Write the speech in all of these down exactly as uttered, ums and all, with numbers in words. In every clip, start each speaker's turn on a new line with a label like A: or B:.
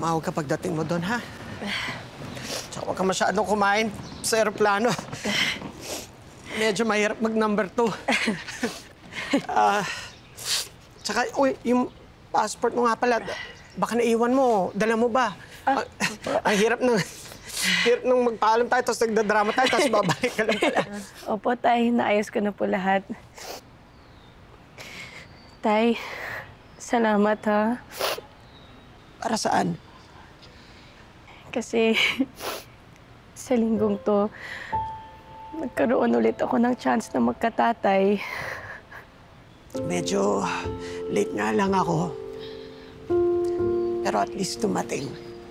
A: tumawag ka pagdating mo doon, ha? Tsaka huwag ka masyadong kumain sa aeroplano. Medyo mahirap mag-number two. Ah, uh, tsaka, uy, yung passport mo nga pala, baka naiwan mo. Dala mo ba? Ah. Ang, ang hirap ng... hirap nung magpaalam tayo, tapos nagdadrama tayo, tapos babalik ka lang pala.
B: Opo, Tay. Naayos ko na po lahat. Tay, salamat, ha?
A: Para saan?
B: Kasi sa linggong to, nagkaroon ulit ako ng chance na magkatatay.
A: Medyo late nga lang ako. Pero at least dumating.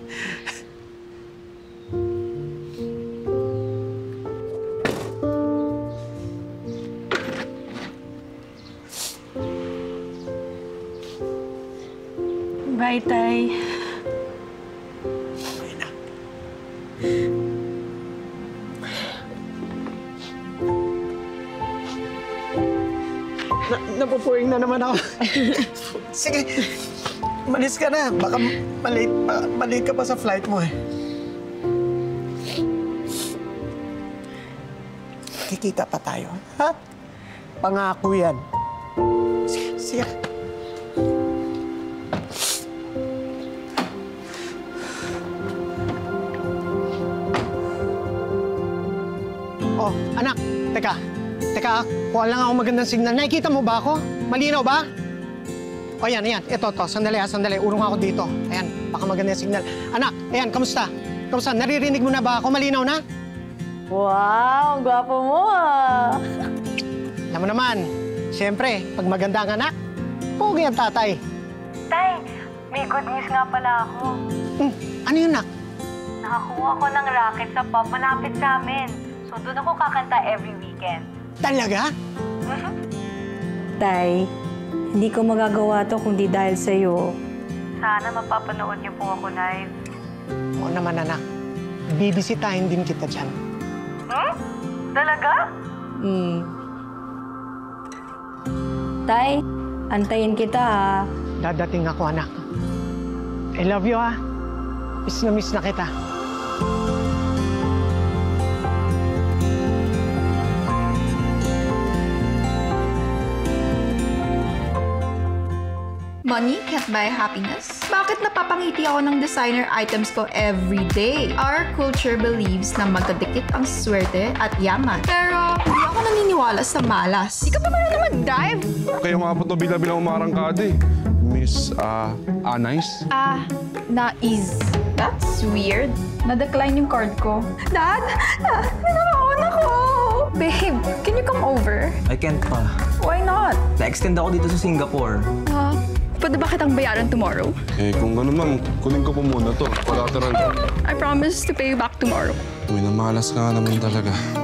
B: Bye, Tay.
A: Okay na. Na napupuwing na naman ako. Sige, malis ka na. Baka malate, pa, malate ka pa sa flight mo eh. Kikita pa tayo, ha? Pangako yan. Sige, sige. Oh, anak, teka. Teka, kuha lang ako magandang signal. Nakikita mo ba ako? Malinaw ba? O, yan, yan. Ito, to. Sandali, ha, sandali. Urong ako dito. Ayan, baka magandang signal. Anak, ayan, kamusta? Kamusta? Naririnig mo na ba ako? Malinaw na?
B: Wow, ang gwapo mo, ah.
A: Alam mo naman, siyempre, pag maganda ang anak, pogi ang tatay.
B: Tay, may good news nga pala ako.
A: Hmm, ano yun, nak?
B: Nakakuha ko ng racket sa pub malapit sa amin. So, doon ako kakanta every weekend.
A: Talaga?
C: Tay, hindi ko magagawa to kung di dahil sa'yo.
B: Sana mapapanood niyo po ako live.
A: Oo naman, anak. Bibisitahin din kita dyan.
B: Hmm? Talaga?
C: Hmm. Tay, antayin kita, ha?
A: Dadating ako, anak. I love you, ha? Miss na miss na kita.
D: Money can't buy happiness? Bakit napapangiti ako ng designer items ko every day? Our culture believes na magkadikit ang swerte at yaman. Pero hindi ako naniniwala sa malas. Di ka pa marunong mag-dive?
E: Kayo nga po ito bila-bilang umarangkada eh. Miss, ah, uh, Anais?
D: Ah, nais. That's weird. Na-decline yung card ko. Dad! Dad! Nanakaon ako! Babe, can you come over?
F: I can't pa.
D: Why not?
F: Na-extend ako dito sa Singapore.
D: Ah, uh, pwede ba kitang bayaran tomorrow?
E: Eh, kung gano'n ma'am, kunin ko po muna to. Collateral.
D: I promise to pay you back tomorrow.
E: Uy, namalas ka nga naman talaga.